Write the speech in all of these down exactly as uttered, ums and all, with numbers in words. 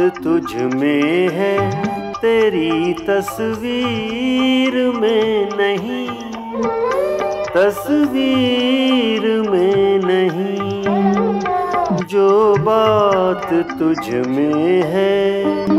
तुझ में है, तेरी तस्वीर में नहीं, तस्वीर में नहीं। जो बात तुझ में है,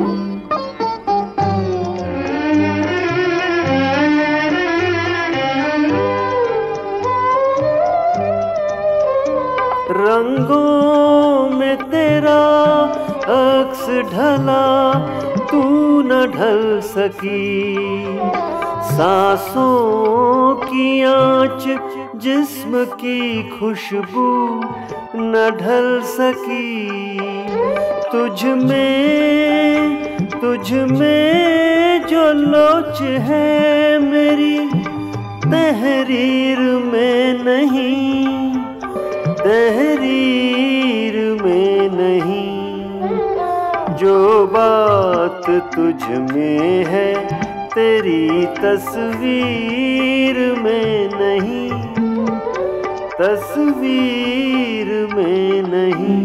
रंगों में तेरा अक्स ढला, तू न ढल सकी। सांसों की आँच, जिस्म की खुशबू न ढल सकी। तुझ में तुझ में जो लोच है मेरी, तहरीर में नहीं, तहरीर में नहीं। जो बात तुझ में है, तेरी तस्वीर में नहीं, तस्वीर में नहीं।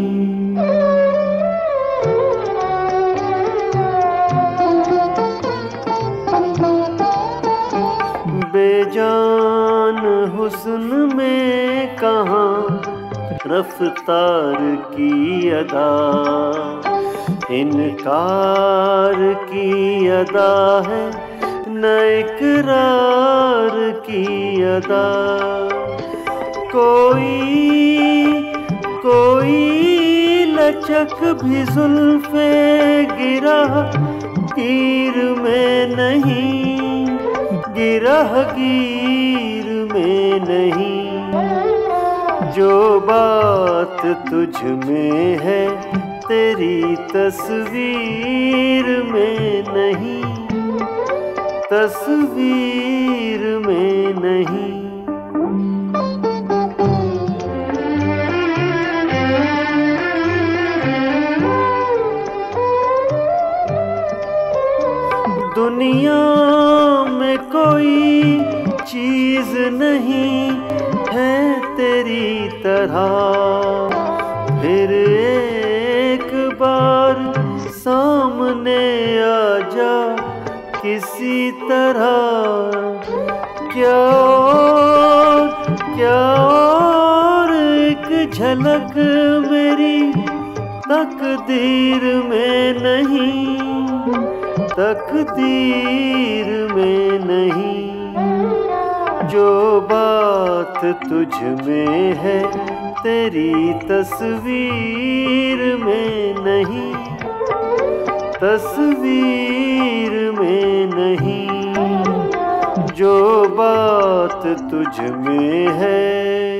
बेजान हुस्न में कहाँ रफ्तार की अदा, इनकार की अदा है न इकरार की अदा। कोई कोई लचक भी जुल्फे गिरह गिर में नहीं, गिरह गिर में नहीं। जो बात तुझ में है, तेरी तस्वीर में नहीं, तस्वीर में नहीं। दुनिया में कोई चीज नहीं है तेरी तरह, फिर एक बार सामने आ जा किसी तरह। क्या और क्या और एक झलक मेरी तकदीर में नहीं, तकदीर में नहीं। जो बात तुझ में है, तेरी तस्वीर में नहीं, तस्वीर में नहीं। जो बात तुझ में है।